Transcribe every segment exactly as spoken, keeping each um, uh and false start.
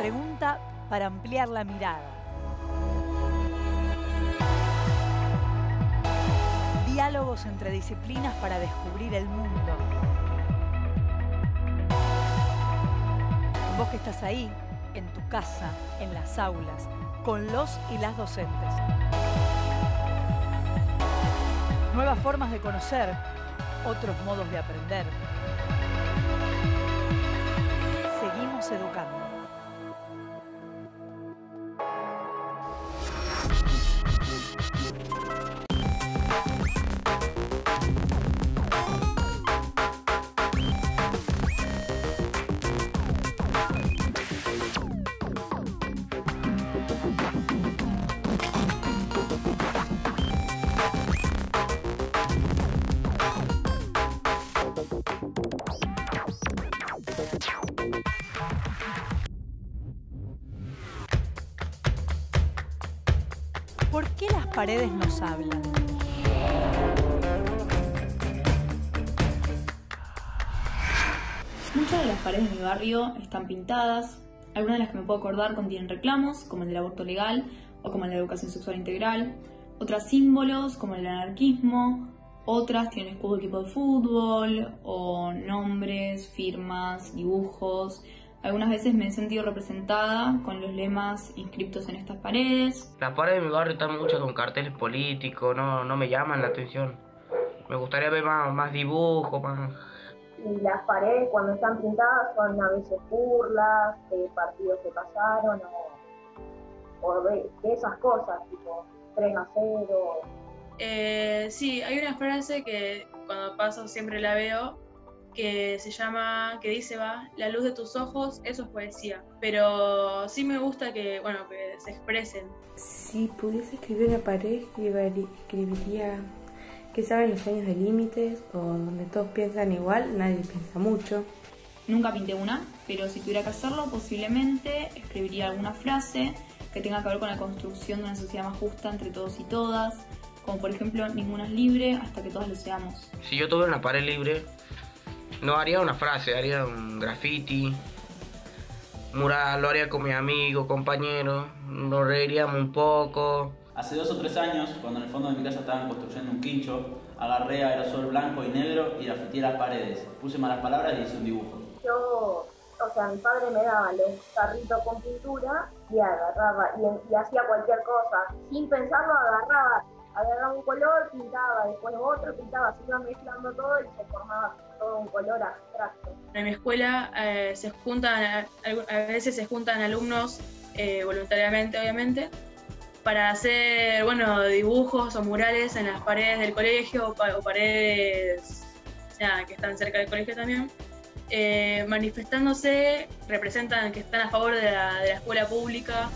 pregunta para ampliar la mirada. Diálogos entre disciplinas para descubrir el mundo. Vos que estás ahí, en tu casa, en las aulas, con los y las docentes. Nuevas formas de conocer, otros modos de aprender. Seguimos educando. ¿Por qué las paredes nos hablan? Muchas de las paredes de mi barrio están pintadas. Algunas de las que me puedo acordar contienen reclamos, como el del aborto legal o como el de la educación sexual integral. Otras símbolos, como el del anarquismo. Otras tienen escudo de equipo de fútbol o nombres, firmas, dibujos. Algunas veces me he sentido representada con los lemas inscriptos en estas paredes. Las paredes de mi barrio están muchas con carteles políticos, no, no me llaman la atención. Me gustaría ver más, más dibujos, más... Y las paredes cuando están pintadas son a veces burlas de partidos que pasaron o, o de, de esas cosas, tipo tres a cero. Eh, sí, hay una frase que cuando paso siempre la veo, que se llama, que dice, va, la luz de tus ojos, eso es poesía. Pero sí me gusta que, bueno, que se expresen. Si pudiese escribir una pared, escribiría que saben los años de límites o donde todos piensan igual, nadie piensa mucho. Nunca pinté una, pero si tuviera que hacerlo, posiblemente escribiría alguna frase que tenga que ver con la construcción de una sociedad más justa entre todos y todas, como por ejemplo, ninguna es libre hasta que todas lo seamos. Si yo tuviera una pared libre, no haría una frase, haría un graffiti, mural, lo haría con mis amigos, compañeros, nos reiríamos un poco. Hace dos o tres años, cuando en el fondo de mi casa estaban construyendo un quincho, agarré aerosol blanco y negro y grafiteé las paredes. Puse malas palabras y hice un dibujo. Yo, o sea, mi padre me daba los tarritos con pintura y agarraba, y, y hacía cualquier cosa. Sin pensarlo, agarraba, agarraba un color, pintaba, después otro, pintaba, se iba mezclando todo y se formaba todo un color abstracto. En mi escuela eh, se juntan, a, a veces se juntan alumnos eh, voluntariamente, obviamente, para hacer, bueno, dibujos o murales en las paredes del colegio o, pa o paredes nada, que están cerca del colegio también. Eh, manifestándose, representan que están a favor de la, de la escuela pública.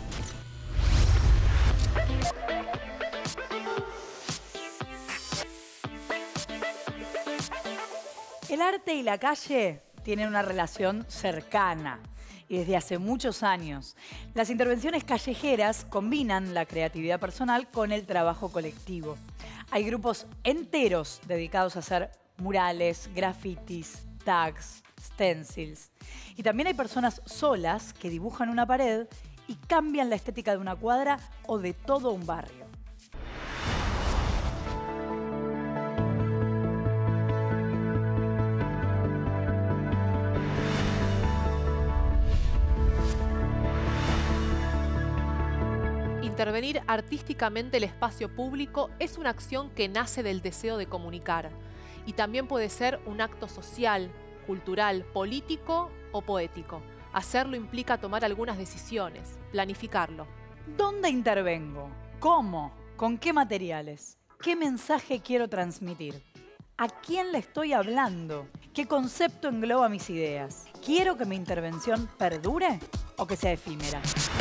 El arte y la calle tienen una relación cercana y desde hace muchos años. Las intervenciones callejeras combinan la creatividad personal con el trabajo colectivo. Hay grupos enteros dedicados a hacer murales, grafitis, tags, stencils. Y también hay personas solas que dibujan una pared y cambian la estética de una cuadra o de todo un barrio. Intervenir artísticamente el espacio público es una acción que nace del deseo de comunicar y también puede ser un acto social, cultural, político o poético. Hacerlo implica tomar algunas decisiones, planificarlo. ¿Dónde intervengo? ¿Cómo? ¿Con qué materiales? ¿Qué mensaje quiero transmitir? ¿A quién le estoy hablando? ¿Qué concepto engloba mis ideas? ¿Quiero que mi intervención perdure o que sea efímera?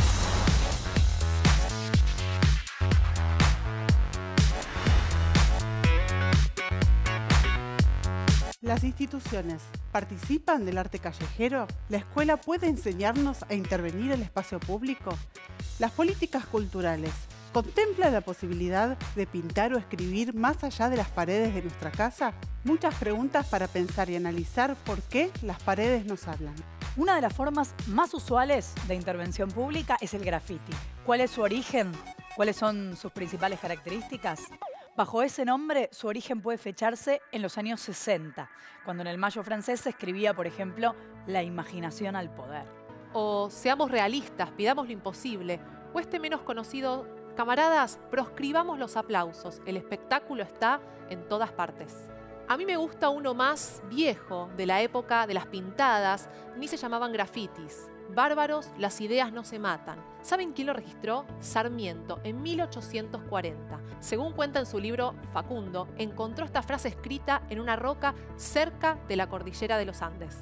¿Las instituciones participan del arte callejero? ¿La escuela puede enseñarnos a intervenir el espacio público? ¿Las políticas culturales contemplan la posibilidad de pintar o escribir más allá de las paredes de nuestra casa? Muchas preguntas para pensar y analizar por qué las paredes nos hablan. Una de las formas más usuales de intervención pública es el graffiti. ¿Cuál es su origen? ¿Cuáles son sus principales características? Bajo ese nombre, su origen puede fecharse en los años sesenta, cuando en el Mayo francés se escribía, por ejemplo, la imaginación al poder. O seamos realistas, pidamos lo imposible. O este menos conocido, camaradas, proscribamos los aplausos. El espectáculo está en todas partes. A mí me gusta uno más viejo, de la época de las pintadas, ni se llamaban grafitis. Bárbaros, las ideas no se matan. ¿Saben quién lo registró? Sarmiento, en mil ochocientos cuarenta. Según cuenta en su libro Facundo, encontró esta frase escrita en una roca cerca de la cordillera de los Andes.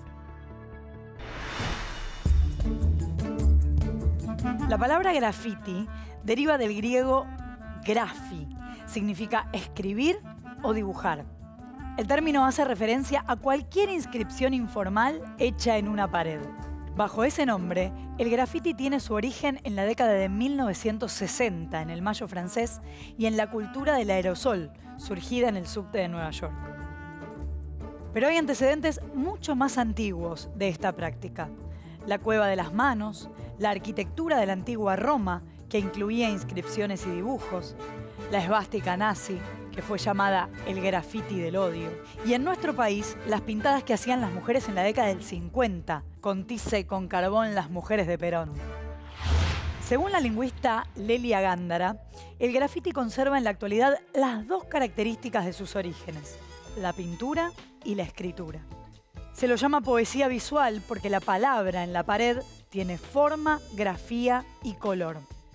La palabra graffiti deriva del griego grafi. Significa escribir o dibujar. El término hace referencia a cualquier inscripción informal hecha en una pared. Bajo ese nombre, el graffiti tiene su origen en la década de mil novecientos sesenta en el Mayo francés y en la cultura del aerosol, surgida en el subte de Nueva York. Pero hay antecedentes mucho más antiguos de esta práctica. La cueva de las manos, la arquitectura de la antigua Roma, que incluía inscripciones y dibujos, la esvástica nazi, que fue llamada el graffiti del odio, y en nuestro país, las pintadas que hacían las mujeres en la década del cincuenta, con tiza y con carbón las mujeres de Perón. Según la lingüista Lelia Gándara, el graffiti conserva en la actualidad las dos características de sus orígenes, la pintura y la escritura. Se lo llama poesía visual porque la palabra en la pared tiene forma, grafía y color.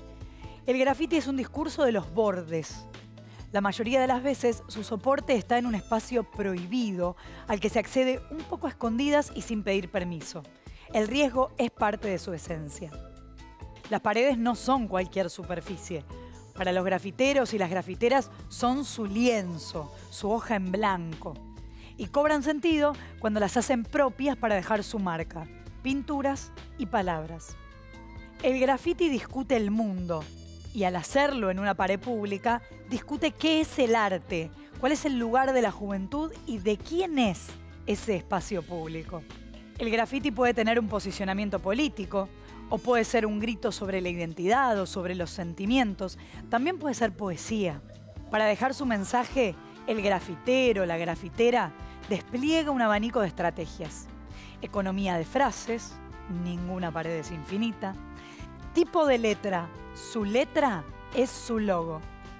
El graffiti es un discurso de los bordes. La mayoría de las veces su soporte está en un espacio prohibido, al que se accede un poco a escondidas y sin pedir permiso. El riesgo es parte de su esencia. Las paredes no son cualquier superficie. Para los grafiteros y las grafiteras son su lienzo, su hoja en blanco. Y cobran sentido cuando las hacen propias para dejar su marca, pinturas y palabras. El graffiti discute el mundo. Y al hacerlo en una pared pública, discute qué es el arte, cuál es el lugar de la juventud y de quién es ese espacio público. El graffiti puede tener un posicionamiento político, o puede ser un grito sobre la identidad o sobre los sentimientos. También puede ser poesía. Para dejar su mensaje, el grafitero, la grafitera, despliega un abanico de estrategias. Economía de frases, ninguna pared es infinita. Tipo de letra, su letra es su logo.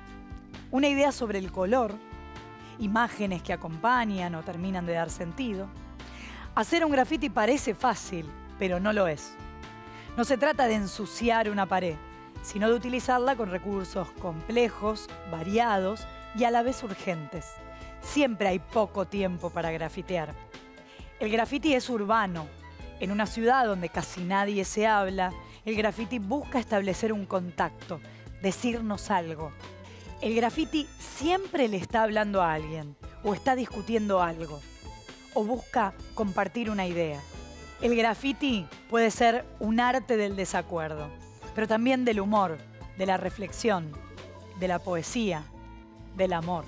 Una idea sobre el color, imágenes que acompañan o terminan de dar sentido. Hacer un graffiti parece fácil, pero no lo es. No se trata de ensuciar una pared, sino de utilizarla con recursos complejos, variados y a la vez urgentes. Siempre hay poco tiempo para grafitear. El graffiti es urbano. En una ciudad donde casi nadie se habla, el graffiti busca establecer un contacto, decirnos algo. El graffiti siempre le está hablando a alguien, o está discutiendo algo, o busca compartir una idea. El graffiti puede ser un arte del desacuerdo, pero también del humor, de la reflexión, de la poesía, del amor.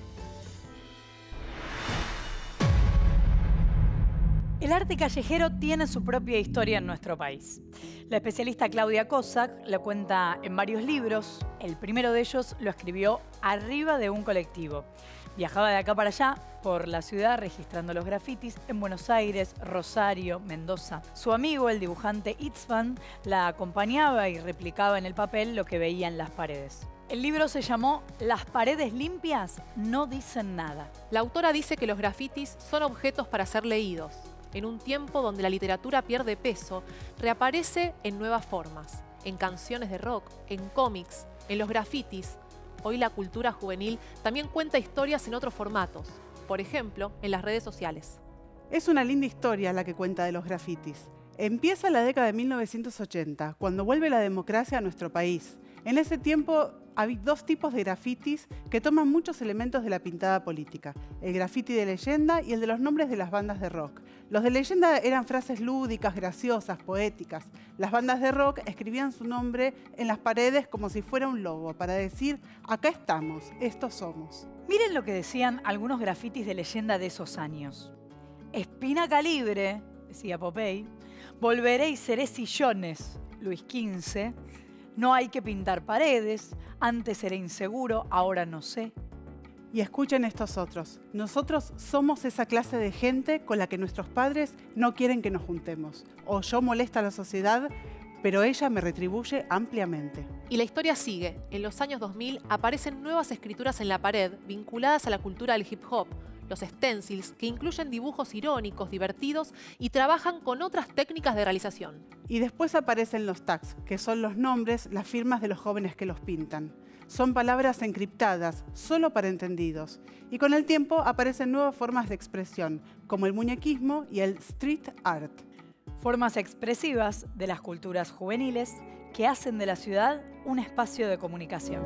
El arte callejero tiene su propia historia en nuestro país. La especialista Claudia Cossack lo cuenta en varios libros. El primero de ellos lo escribió arriba de un colectivo. Viajaba de acá para allá por la ciudad registrando los grafitis en Buenos Aires, Rosario, Mendoza. Su amigo, el dibujante Itzvan, la acompañaba y replicaba en el papel lo que veía en las paredes. El libro se llamó Las paredes limpias no dicen nada. La autora dice que los grafitis son objetos para ser leídos. En un tiempo donde la literatura pierde peso, reaparece en nuevas formas, en canciones de rock, en cómics, en los grafitis. Hoy la cultura juvenil también cuenta historias en otros formatos, por ejemplo, en las redes sociales. Es una linda historia la que cuenta de los grafitis. Empieza la década de mil novecientos ochenta, cuando vuelve la democracia a nuestro país. En ese tiempo hay dos tipos de grafitis que toman muchos elementos de la pintada política. El grafiti de leyenda y el de los nombres de las bandas de rock. Los de leyenda eran frases lúdicas, graciosas, poéticas. Las bandas de rock escribían su nombre en las paredes como si fuera un logo, para decir, acá estamos, estos somos. Miren lo que decían algunos grafitis de leyenda de esos años. Espina Calibre, decía Popeye, Volveré y seré sillones, Luis quince. No hay que pintar paredes, antes era inseguro, ahora no sé. Y escuchen estos otros. Nosotros somos esa clase de gente con la que nuestros padres no quieren que nos juntemos. O yo molesto a la sociedad, pero ella me retribuye ampliamente. Y la historia sigue. En los años dos mil aparecen nuevas escrituras en la pared vinculadas a la cultura del hip hop, los stencils, que incluyen dibujos irónicos, divertidos y trabajan con otras técnicas de realización. Y después aparecen los tags, que son los nombres, las firmas de los jóvenes que los pintan. Son palabras encriptadas, solo para entendidos. Y con el tiempo aparecen nuevas formas de expresión, como el muñequismo y el street art. Formas expresivas de las culturas juveniles que hacen de la ciudad un espacio de comunicación.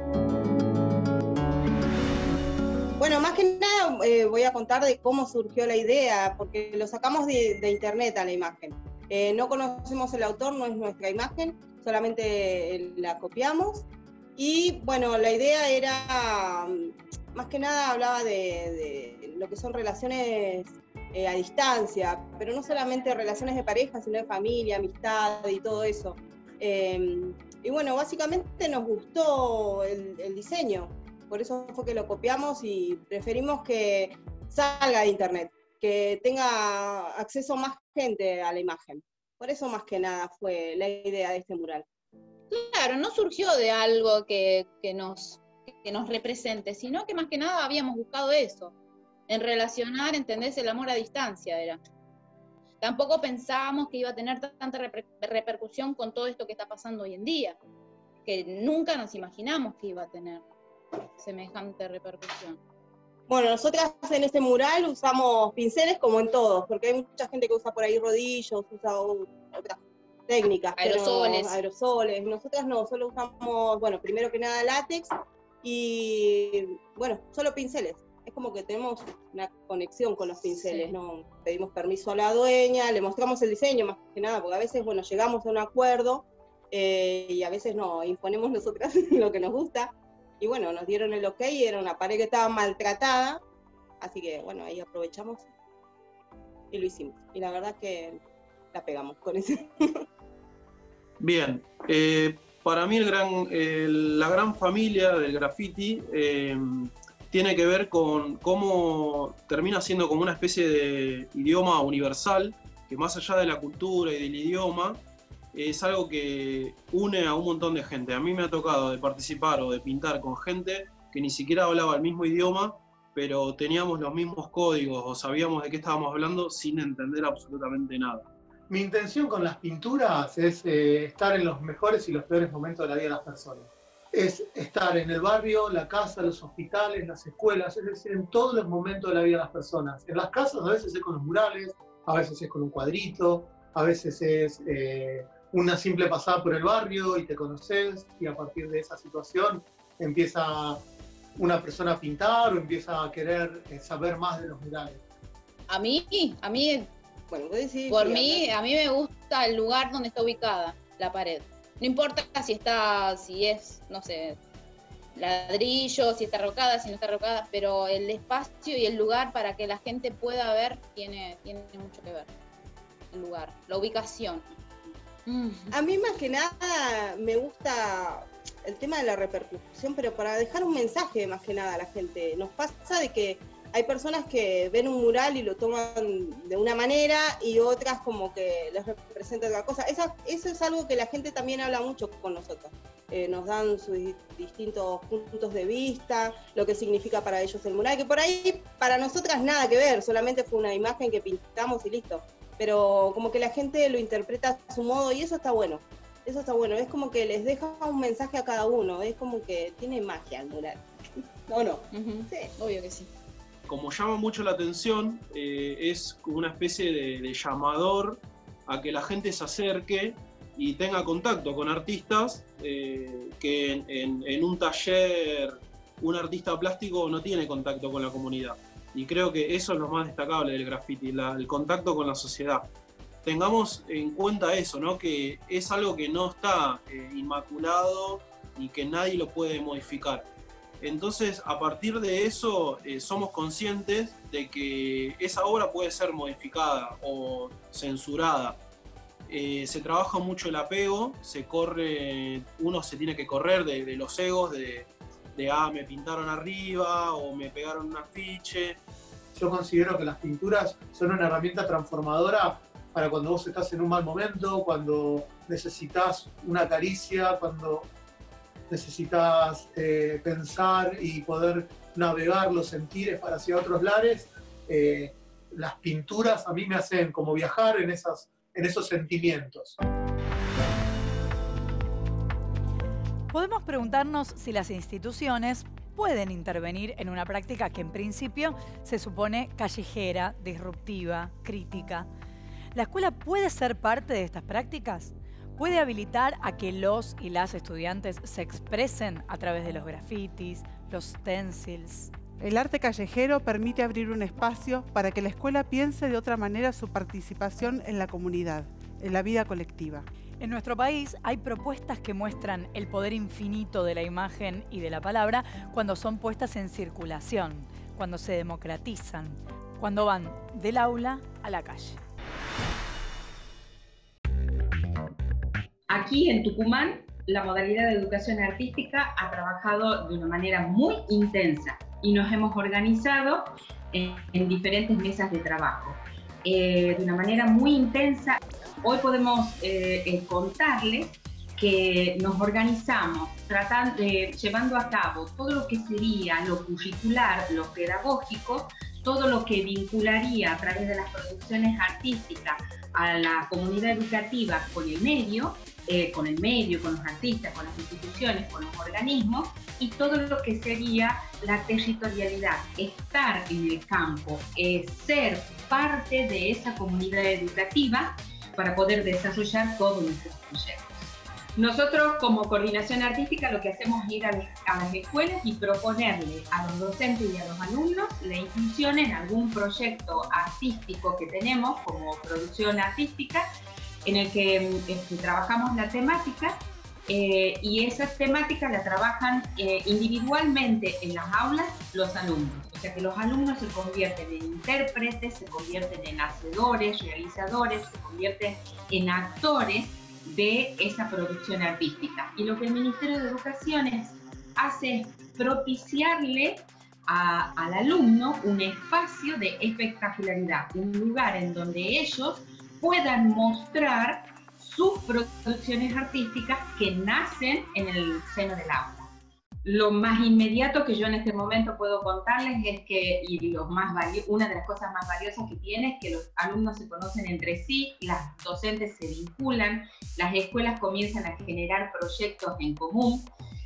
Bueno, más que nada eh, voy a contar de cómo surgió la idea, porque lo sacamos de, de internet a la imagen. Eh, no conocemos el autor, no es nuestra imagen, solamente la copiamos. Y bueno, la idea era, más que nada hablaba de, de lo que son relaciones eh, a distancia, pero no solamente relaciones de pareja, sino de familia, amistad y todo eso. Eh, y bueno, básicamente nos gustó el, el diseño, por eso fue que lo copiamos y preferimos que salga de internet, que tenga acceso más gente a la imagen. Por eso más que nada fue la idea de este mural. Claro, no surgió de algo que, que, nos, que nos represente, sino que más que nada habíamos buscado eso, en relacionar, ¿entendés? El amor a distancia era. Tampoco pensábamos que iba a tener tanta reper repercusión con todo esto que está pasando hoy en día, que nunca nos imaginamos que iba a tener semejante repercusión. Bueno, nosotras en este mural usamos pinceles como en todos, porque hay mucha gente que usa por ahí rodillos, usa otras técnicas, aerosoles. Pero, aerosoles. Nosotras no, solo usamos, bueno, primero que nada látex y, bueno, solo pinceles. Es como que tenemos una conexión con los pinceles, sí. ¿No? Pedimos permiso a la dueña, le mostramos el diseño más que nada, porque a veces, bueno, llegamos a un acuerdo eh, y a veces no, imponemos nosotras lo que nos gusta. Y bueno, nos dieron el ok y era una pared que estaba maltratada, así que, bueno, ahí aprovechamos y lo hicimos. Y la verdad es que la pegamos con eso. Bien, eh, para mí el gran, eh, la gran familia del graffiti eh, tiene que ver con cómo termina siendo como una especie de idioma universal, que más allá de la cultura y del idioma, es algo que une a un montón de gente. A mí me ha tocado de participar o de pintar con gente que ni siquiera hablaba el mismo idioma, pero teníamos los mismos códigos o sabíamos de qué estábamos hablando sin entender absolutamente nada. Mi intención con las pinturas es eh, estar en los mejores y los peores momentos de la vida de las personas. Es estar en el barrio, la casa, los hospitales, las escuelas, es decir, en todos los momentos de la vida de las personas. En las casas a veces es con los murales, a veces es con un cuadrito, a veces es eh, una simple pasada por el barrio y te conoces y a partir de esa situación empieza una persona a pintar o empieza a querer eh, saber más de los murales. A mí, a mí... Bueno, decir, por sí, mí, a mí me gusta el lugar donde está ubicada la pared. No importa si está, si es, no sé, ladrillo, si está rocada, si no está rocada, pero el espacio y el lugar para que la gente pueda ver tiene, tiene mucho que ver. El lugar, la ubicación. A mí más que nada me gusta el tema de la repercusión, pero para dejar un mensaje más que nada a la gente. Nos pasa de que hay personas que ven un mural y lo toman de una manera y otras como que les representa otra cosa. Esa, eso es algo que la gente también habla mucho con nosotros. Eh, nos dan sus distintos puntos de vista, lo que significa para ellos el mural, que por ahí para nosotras nada que ver, solamente fue una imagen que pintamos y listo. Pero como que la gente lo interpreta a su modo y eso está bueno. Eso está bueno, es como que les deja un mensaje a cada uno, es como que tiene magia el mural. ¿O no? Uh-huh. Sí, obvio que sí. Como llama mucho la atención, eh, es como una especie de, de llamador a que la gente se acerque y tenga contacto con artistas eh, que en, en, en un taller un artista plástico no tiene contacto con la comunidad. Y creo que eso es lo más destacable del graffiti, la, el contacto con la sociedad. Tengamos en cuenta eso, ¿no? Que es algo que no está eh, inmaculado y que nadie lo puede modificar. Entonces, a partir de eso, eh, somos conscientes de que esa obra puede ser modificada o censurada. eh, se trabaja mucho el apego, se corre, uno se tiene que correr de, de los egos, de, de, ah, me pintaron arriba o me pegaron un afiche. Yo considero que las pinturas son una herramienta transformadora para cuando vos estás en un mal momento, cuando necesitas una caricia, cuando necesitas eh, pensar y poder navegar los sentires para hacia otros lares. Eh, las pinturas a mí me hacen como viajar en, esas, en esos sentimientos. Podemos preguntarnos si las instituciones pueden intervenir en una práctica que en principio se supone callejera, disruptiva, crítica. ¿La escuela puede ser parte de estas prácticas? ¿Puede habilitar a que los y las estudiantes se expresen a través de los grafitis, los stencils? El arte callejero permite abrir un espacio para que la escuela piense de otra manera su participación en la comunidad, en la vida colectiva. En nuestro país hay propuestas que muestran el poder infinito de la imagen y de la palabra cuando son puestas en circulación, cuando se democratizan, cuando van del aula a la calle. Aquí en Tucumán, la modalidad de educación artística ha trabajado de una manera muy intensa y nos hemos organizado en, en diferentes mesas de trabajo. Eh, de una manera muy intensa. Hoy podemos eh, eh, contarles que nos organizamos tratando, eh, llevando a cabo todo lo que sería lo curricular, lo pedagógico, todo lo que vincularía a través de las producciones artísticas a la comunidad educativa con el medio, eh, con el medio, con los artistas, con las instituciones, con los organismos, y todo lo que sería la territorialidad, estar en el campo, eh, ser parte de esa comunidad educativa para poder desarrollar todos nuestros proyectos. Nosotros, como coordinación artística, lo que hacemos es ir a, a las escuelas y proponerle a los docentes y a los alumnos la inclusión en algún proyecto artístico que tenemos como producción artística, en el que este, trabajamos la temática eh, y esas temáticas las trabajan eh, individualmente en las aulas los alumnos. O sea que los alumnos se convierten en intérpretes, se convierten en hacedores, realizadores, se convierten en actores de esa producción artística. Y lo que el Ministerio de Educación es, hace es propiciarle a, al alumno un espacio de espectacularidad, un lugar en donde ellos puedan mostrar sus producciones artísticas que nacen en el seno del aula. Lo más inmediato que yo en este momento puedo contarles es que, y lo más una de las cosas más valiosas que tiene es que los alumnos se conocen entre sí, las docentes se vinculan, las escuelas comienzan a generar proyectos en común,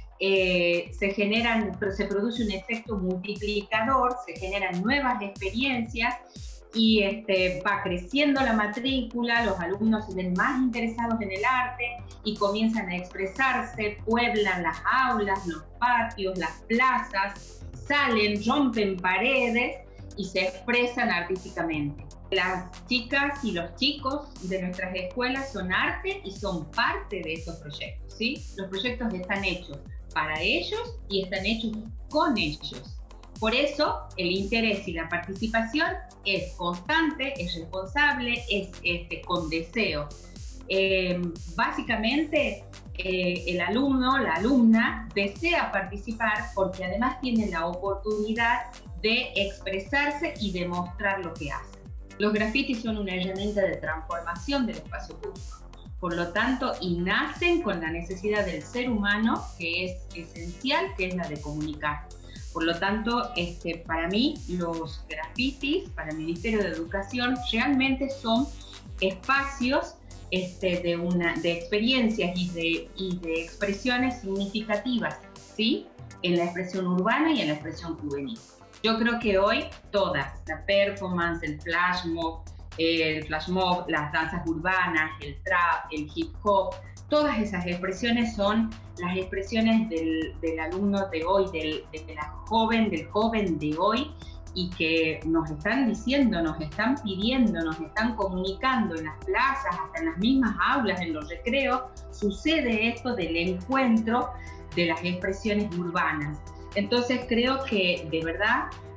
eh, se, generan, se produce un efecto multiplicador, se generan nuevas experiencias y este, va creciendo la matrícula, los alumnos se ven más interesados en el arte y comienzan a expresarse, pueblan las aulas, los patios, las plazas, salen, rompen paredes y se expresan artísticamente. Las chicas y los chicos de nuestras escuelas son arte y son parte de estos proyectos, ¿sí? Los proyectos están hechos para ellos y están hechos con ellos. Por eso, el interés y la participación es constante, es responsable, es este, con deseo. Eh, básicamente, eh, el alumno, la alumna, desea participar porque además tiene la oportunidad de expresarse y demostrar lo que hace. Los grafitis son una herramienta de transformación del espacio público. Por lo tanto, y nacen con la necesidad del ser humano, que es esencial, que es la de comunicar. Por lo tanto, este, para mí, los grafitis, para el Ministerio de Educación, realmente son espacios este, de, una, de experiencias y de, y de expresiones significativas, ¿sí? En la expresión urbana y en la expresión juvenil. Yo creo que hoy todas, la performance, el flash mob, el flash mob, las danzas urbanas, el trap, el hip hop, todas esas expresiones son las expresiones del, del alumno de hoy, del, de la joven, del joven de hoy, y que nos están diciendo, nos están pidiendo, nos están comunicando en las plazas, hasta en las mismas aulas, en los recreos, sucede esto del encuentro de las expresiones urbanas. Entonces creo que de verdad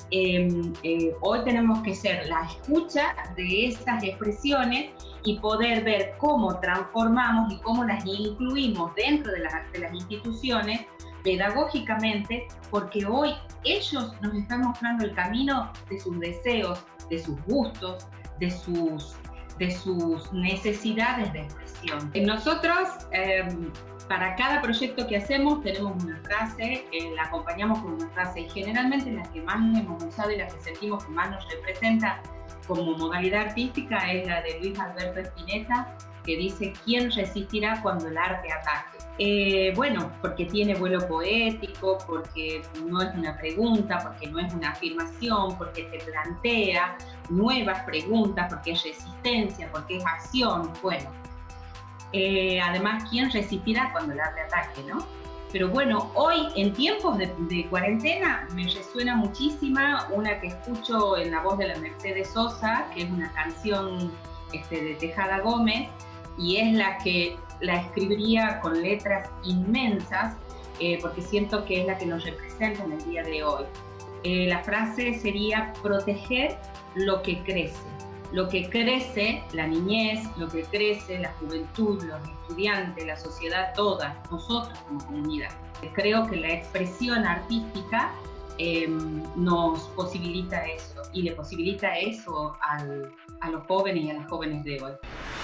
eh, eh, hoy tenemos que ser la escucha de esas expresiones y poder ver cómo transformamos y cómo las incluimos dentro de las, de las instituciones pedagógicamente, porque hoy ellos nos están mostrando el camino de sus deseos, de sus gustos, de sus, de sus necesidades de expresión. Nosotros, eh, para cada proyecto que hacemos, tenemos una frase, eh, la acompañamos con una frase, y generalmente la que más hemos usado y la que sentimos que más nos representa como modalidad artística es la de Luis Alberto Spinetta, que dice: ¿quién resistirá cuando el arte ataque? Eh, bueno, porque tiene vuelo poético, porque no es una pregunta, porque no es una afirmación, porque te plantea nuevas preguntas, porque es resistencia, porque es acción. Bueno, eh, además, ¿quién resistirá cuando el arte ataque, no? Pero bueno, hoy en tiempos de, de cuarentena me resuena muchísima una que escucho en la voz de la Mercedes Sosa, que es una canción este, de Tejada Gómez, y es la que la escribiría con letras inmensas, eh, porque siento que es la que nos representa en el día de hoy. Eh, la frase sería: proteger lo que crece. Lo que crece, la niñez, lo que crece, la juventud, los estudiantes, la sociedad toda, nosotros como comunidad. Creo que la expresión artística eh, nos posibilita eso, y le posibilita eso al, a los jóvenes y a las jóvenes de hoy.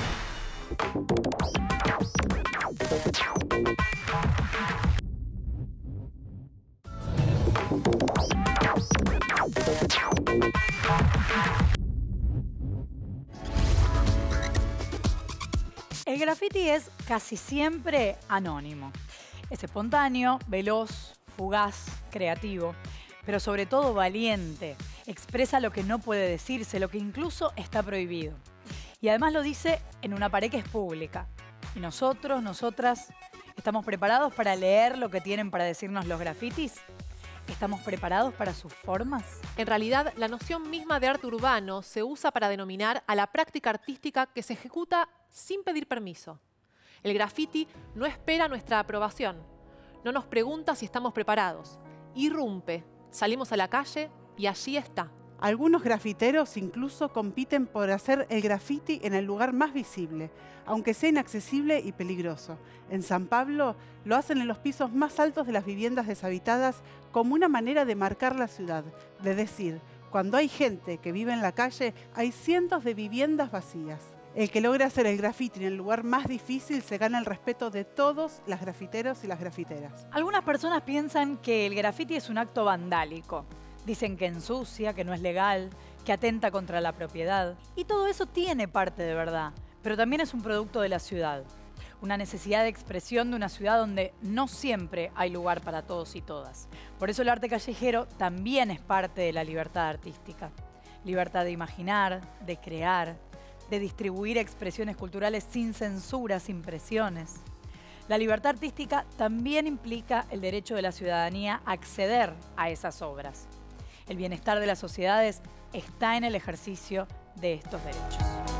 El graffiti es casi siempre anónimo. Es espontáneo, veloz, fugaz, creativo, pero sobre todo valiente. Expresa lo que no puede decirse, lo que incluso está prohibido. Y además lo dice en una pared que es pública. Y nosotros, nosotras, ¿estamos preparados para leer lo que tienen para decirnos los grafitis? ¿Estamos preparados para sus formas? En realidad, la noción misma de arte urbano se usa para denominar a la práctica artística que se ejecuta sin pedir permiso. El graffiti no espera nuestra aprobación, no nos pregunta si estamos preparados. Irrumpe, salimos a la calle y allí está. Algunos grafiteros incluso compiten por hacer el graffiti en el lugar más visible, aunque sea inaccesible y peligroso. En San Pablo lo hacen en los pisos más altos de las viviendas deshabitadas como una manera de marcar la ciudad, de decir, cuando hay gente que vive en la calle, hay cientos de viviendas vacías. El que logra hacer el graffiti en el lugar más difícil se gana el respeto de todos los grafiteros y las grafiteras. Algunas personas piensan que el graffiti es un acto vandálico. Dicen que ensucia, que no es legal, que atenta contra la propiedad. Y todo eso tiene parte de verdad, pero también es un producto de la ciudad. Una necesidad de expresión de una ciudad donde no siempre hay lugar para todos y todas. Por eso el arte callejero también es parte de la libertad artística. Libertad de imaginar, de crear, de distribuir expresiones culturales sin censura, sin presiones. La libertad artística también implica el derecho de la ciudadanía a acceder a esas obras. El bienestar de las sociedades está en el ejercicio de estos derechos.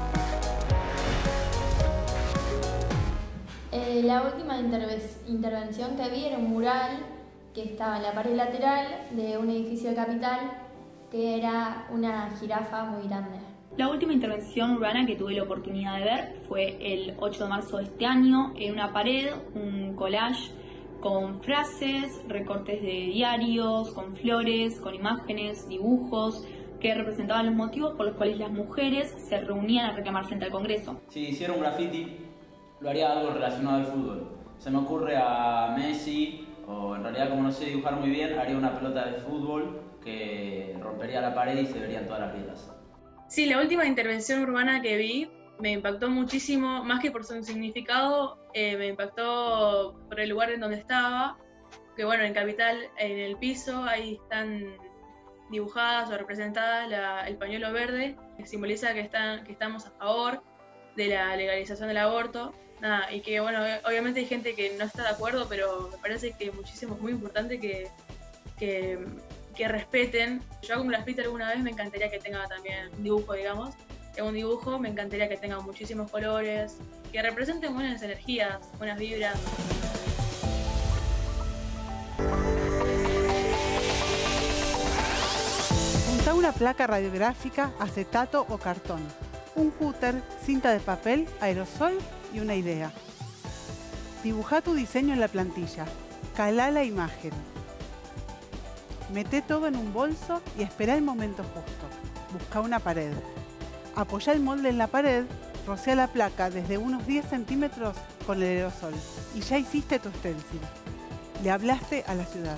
Eh, la última intervención que vi era un mural que estaba en la pared lateral de un edificio de Capital, que era una jirafa muy grande. La última intervención urbana que tuve la oportunidad de ver fue el ocho de marzo de este año en una pared, un collage con frases, recortes de diarios, con flores, con imágenes, dibujos que representaban los motivos por los cuales las mujeres se reunían a reclamar frente al Congreso. Si hiciera un graffiti, lo haría algo relacionado al fútbol. Se me ocurre a Messi, o en realidad como no sé dibujar muy bien, haría una pelota de fútbol que rompería la pared y se verían todas las grietas. Sí, la última intervención urbana que vi me impactó muchísimo, más que por su significado, eh, me impactó por el lugar en donde estaba, que bueno, en Capital, en el piso, ahí están dibujadas o representadas la, el pañuelo verde, que simboliza que, están, que estamos a favor de la legalización del aborto. Nada, y que bueno, obviamente hay gente que no está de acuerdo, pero me parece que muchísimo es muy importante que, que, que respeten. Yo hago un graffiti alguna vez, me encantaría que tenga también un dibujo, digamos. Un dibujo me encantaría que tenga muchísimos colores, que representen buenas energías, buenas vibras. una placa radiográfica, acetato o cartón, un cúter, cinta de papel, aerosol y una idea. Dibujá tu diseño en la plantilla, calá la imagen. Meté todo en un bolso y esperá el momento justo. Busca una pared. Apoyá el molde en la pared, rocea la placa desde unos diez centímetros con el aerosol y ya hiciste tu stencil. Le hablaste a la ciudad.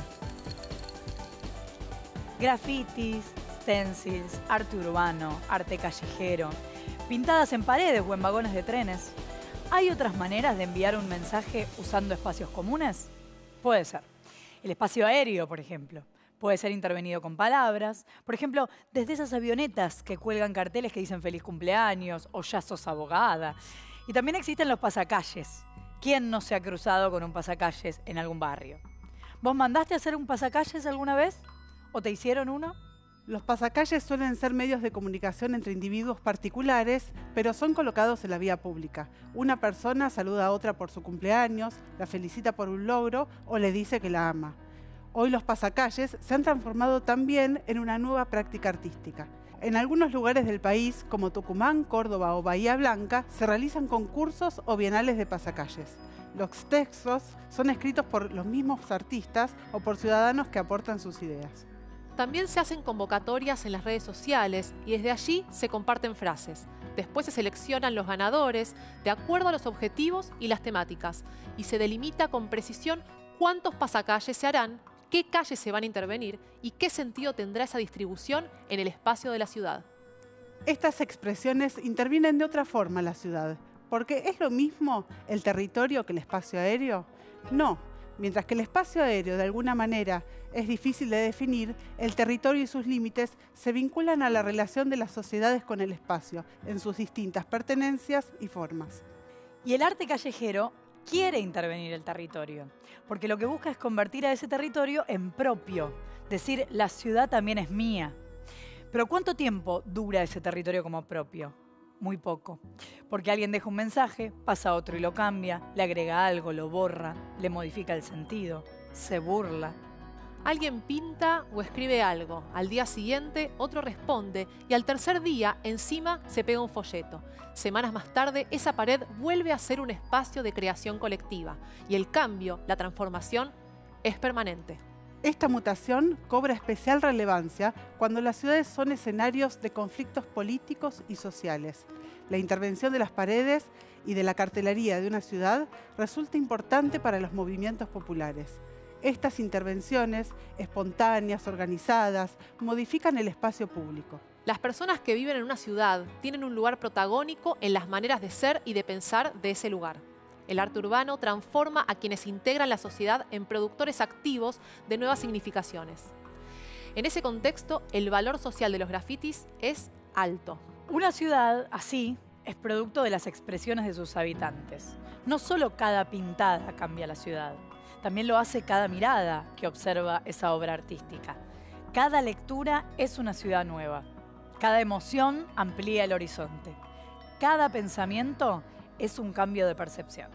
Grafitis, stencils, arte urbano, arte callejero, pintadas en paredes o en vagones de trenes. ¿Hay otras maneras de enviar un mensaje usando espacios comunes? Puede ser. El espacio aéreo, por ejemplo. Puede ser intervenido con palabras. Por ejemplo, desde esas avionetas que cuelgan carteles que dicen feliz cumpleaños o ya sos abogada. Y también existen los pasacalles. ¿Quién no se ha cruzado con un pasacalles en algún barrio? ¿Vos mandaste a hacer un pasacalles alguna vez? ¿O te hicieron uno? Los pasacalles suelen ser medios de comunicación entre individuos particulares, pero son colocados en la vía pública. Una persona saluda a otra por su cumpleaños, la felicita por un logro o le dice que la ama. Hoy los pasacalles se han transformado también en una nueva práctica artística. En algunos lugares del país, como Tucumán, Córdoba o Bahía Blanca, se realizan concursos o bienales de pasacalles. Los textos son escritos por los mismos artistas o por ciudadanos que aportan sus ideas. También se hacen convocatorias en las redes sociales y desde allí se comparten frases. Después se seleccionan los ganadores de acuerdo a los objetivos y las temáticas y se delimita con precisión cuántos pasacalles se harán, qué calles se van a intervenir y qué sentido tendrá esa distribución en el espacio de la ciudad. Estas expresiones intervienen de otra forma en la ciudad, porque ¿es lo mismo el territorio que el espacio aéreo? No, mientras que el espacio aéreo de alguna manera es difícil de definir, el territorio y sus límites se vinculan a la relación de las sociedades con el espacio, en sus distintas pertenencias y formas. Y el arte callejero quiere intervenir el territorio, porque lo que busca es convertir a ese territorio en propio, decir, la ciudad también es mía. Pero ¿cuánto tiempo dura ese territorio como propio? Muy poco, porque alguien deja un mensaje, pasa otro y lo cambia, le agrega algo, lo borra, le modifica el sentido, se burla. Alguien pinta o escribe algo, al día siguiente otro responde y al tercer día encima se pega un folleto. Semanas más tarde esa pared vuelve a ser un espacio de creación colectiva y el cambio, la transformación, es permanente. Esta mutación cobra especial relevancia cuando las ciudades son escenarios de conflictos políticos y sociales. La intervención de las paredes y de la cartelería de una ciudad resulta importante para los movimientos populares. Estas intervenciones, espontáneas, organizadas, modifican el espacio público. Las personas que viven en una ciudad tienen un lugar protagónico en las maneras de ser y de pensar de ese lugar. El arte urbano transforma a quienes integran la sociedad en productores activos de nuevas significaciones. En ese contexto, el valor social de los grafitis es alto. Una ciudad así es producto de las expresiones de sus habitantes. No solo cada pintada cambia la ciudad, también lo hace cada mirada que observa esa obra artística. Cada lectura es una ciudad nueva. Cada emoción amplía el horizonte. Cada pensamiento es un cambio de percepción.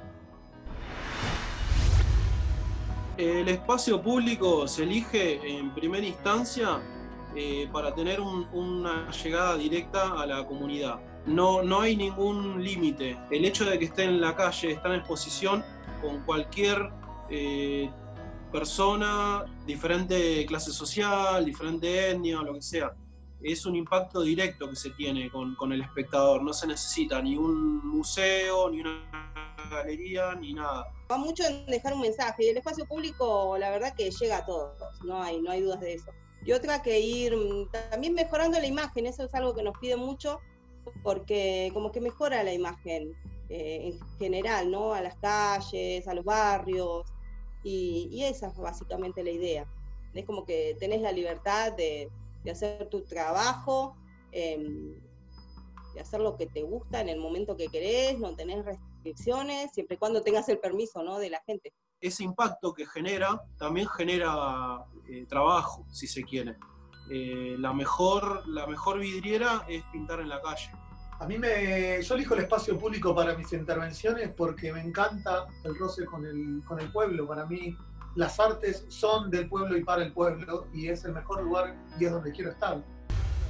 El espacio público se elige en primera instancia eh, para tener un, una llegada directa a la comunidad. No, no hay ningún límite. El hecho de que esté en la calle, está en exposición con cualquier eh, persona, diferente clase social, diferente etnia, lo que sea. Es un impacto directo que se tiene con, con el espectador. No se necesita ni un museo, ni una galería, ni nada. Va mucho en dejar un mensaje y el espacio público la verdad que llega a todos, no hay, no hay dudas de eso. Y otra que ir también mejorando la imagen, eso es algo que nos pide mucho porque como que mejora la imagen eh, en general, ¿no? A las calles, a los barrios y, y esa es básicamente la idea. Es como que tenés la libertad de de hacer tu trabajo, eh, de hacer lo que te gusta en el momento que querés, no tenés restricciones, siempre y cuando tengas el permiso, ¿no?, de la gente. Ese impacto que genera, también genera eh, trabajo, si se quiere. Eh, la, mejor, la mejor vidriera es pintar en la calle. A mí me, yo elijo el espacio público para mis intervenciones porque me encanta el roce con el, con el pueblo. Para mí las artes son del pueblo y para el pueblo y es el mejor lugar y es donde quiero estar.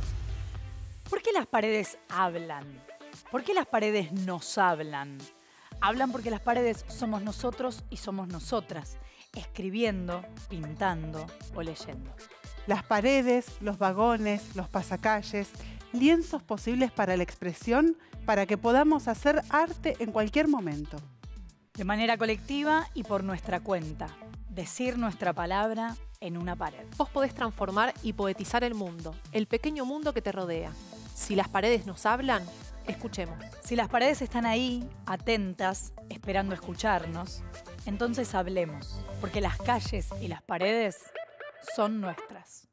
¿Por qué las paredes hablan? ¿Por qué las paredes nos hablan? Hablan porque las paredes somos nosotros y somos nosotras, escribiendo, pintando o leyendo. Las paredes, los vagones, los pasacalles, lienzos posibles para la expresión, para que podamos hacer arte en cualquier momento. De manera colectiva y por nuestra cuenta. Decir nuestra palabra en una pared. Vos podés transformar y poetizar el mundo, el pequeño mundo que te rodea. Si las paredes nos hablan, escuchemos. Si las paredes están ahí, atentas, esperando escucharnos, entonces hablemos, porque las calles y las paredes son nuestras.